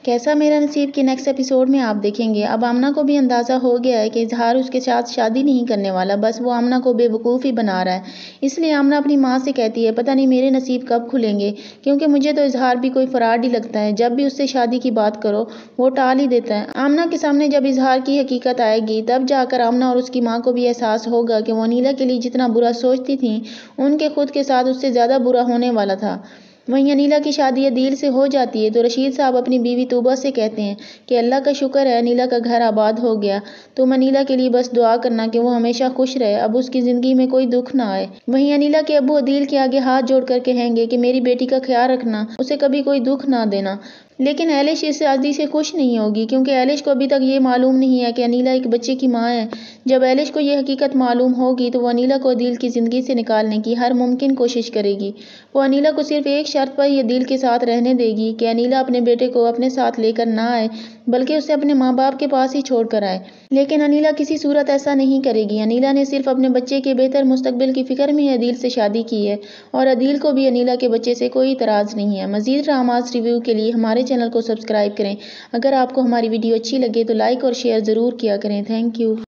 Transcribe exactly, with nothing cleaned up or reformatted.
कैसा मेरा नसीब के नेक्स्ट एपिसोड में आप देखेंगे। अब आमना को भी अंदाज़ा हो गया है कि इजहार उसके साथ शादी नहीं करने वाला, बस वो आमना को बेवकूफ़ ही बना रहा है। इसलिए आमना अपनी माँ से कहती है, पता नहीं मेरे नसीब कब खुलेंगे, क्योंकि मुझे तो इजहार भी कोई फ़राड ही लगता है। जब भी उससे शादी की बात करो वो टाल ही देता है। आमना के सामने जब इजहार की हकीकत आएगी तब जाकर आमना और उसकी माँ को भी एहसास होगा कि वो अनीला के लिए जितना बुरा सोचती थी उनके खुद के साथ उससे ज़्यादा बुरा होने वाला था। वहीं अनीला की शादी अदील से हो जाती है तो रशीद साहब अपनी बीवी तूबा से कहते हैं कि अल्लाह का शुक्र है अनीला का घर आबाद हो गया। तुम अनीला के लिए बस दुआ करना कि वो हमेशा खुश रहे, अब उसकी ज़िंदगी में कोई दुख ना आए। वहीं अनीला के अब्बू अदील के आगे हाथ जोड़कर कहेंगे कि मेरी बेटी का ख्याल रखना, उसे कभी कोई दुख ना देना। लेकिन एलिश इस शादी से खुश नहीं होगी, क्योंकि एलिश को अभी तक ये मालूम नहीं है कि अनीला एक बच्चे की माँ है। जब एलिश को ये हकीकत मालूम होगी तो वो अनीला को अदील की ज़िंदगी से निकालने की हर मुमकिन कोशिश करेगी। वो अनीला को सिर्फ एक शर्त पर ही अदील के साथ रहने देगी कि अनीला अपने बेटे को अपने साथ लेकर ना आए, बल्कि उसे अपने माँ बाप के पास ही छोड़ कर आए। लेकिन अनीला किसी सूरत ऐसा नहीं करेगी। अनीला ने सिर्फ अपने बच्चे के बेहतर मुस्तकबिल की फ़िक्र में अदील से शादी की है और अदील को भी अनीला के बच्चे से कोई इतराज़ नहीं है। मज़ीद ड्रामास रिव्यू के लिए हमारे चैनल को सब्सक्राइब करें। अगर आपको हमारी वीडियो अच्छी लगे तो लाइक और शेयर ज़रूर किया करें। Thank you.